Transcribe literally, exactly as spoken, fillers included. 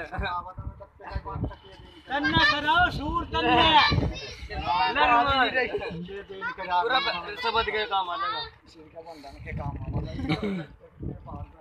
तन्ना कराओ सूर तन्ने पूरा सब बद गए काम आ जाएगा